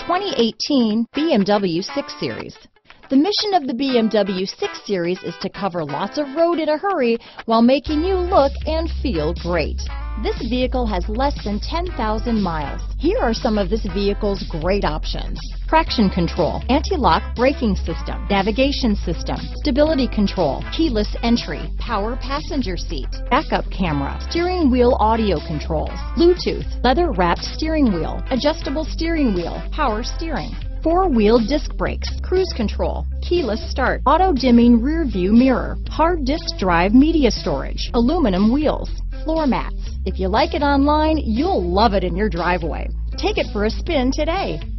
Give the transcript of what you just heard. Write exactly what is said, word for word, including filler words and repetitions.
twenty eighteen B M W six series. The mission of the B M W six series is to cover lots of road in a hurry while making you look and feel great. This vehicle has less than ten thousand miles. Here are some of this vehicle's great options: traction control, anti-lock braking system, navigation system, stability control, keyless entry, power passenger seat, backup camera, steering wheel audio controls, Bluetooth, leather-wrapped steering wheel, adjustable steering wheel, power steering, four-wheel disc brakes, cruise control, keyless start, auto-dimming rear view mirror, hard disk drive media storage, aluminum wheels, floor mats. If you like it online, you'll love it in your driveway. Take it for a spin today.